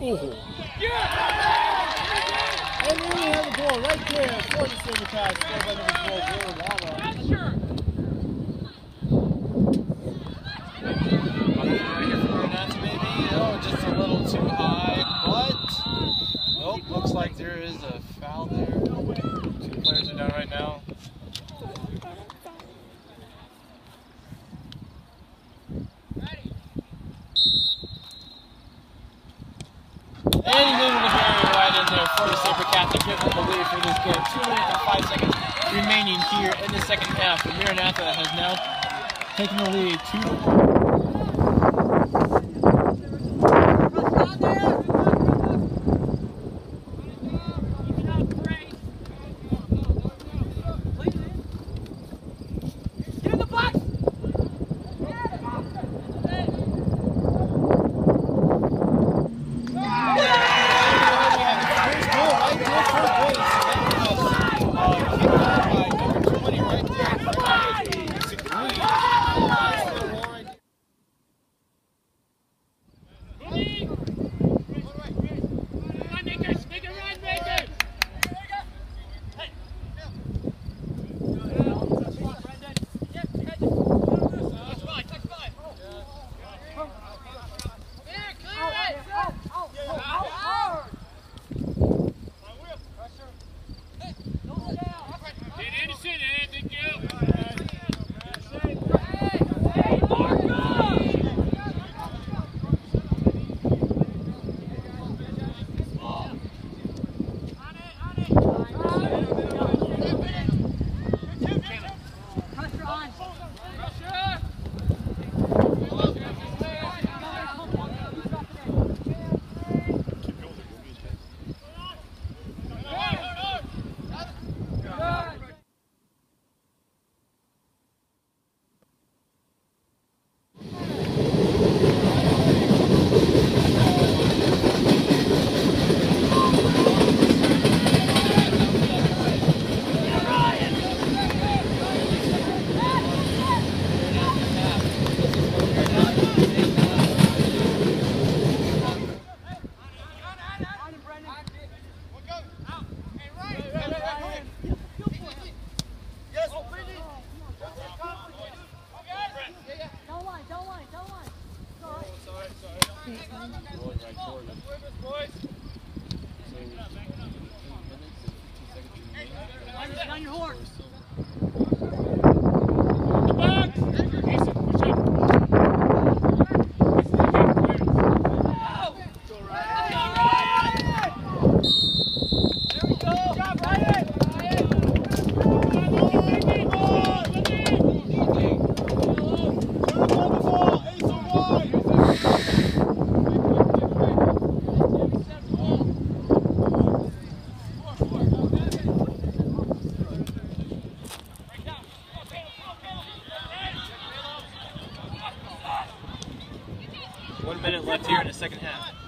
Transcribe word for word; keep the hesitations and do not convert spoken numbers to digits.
And then we have the ball right there for the SaberCats, scored by number twelve, Will Lava. Maybe, oh, just a little too high, but nope, looks like there is a foul there. Two players are down right now. And he's able to bury it right in there for the SaberCats to give them the lead for this game. Two minutes and five seconds remaining here in the second half. The Maranatha has now taken the lead two to one. On your horse. One minute left here in the second half.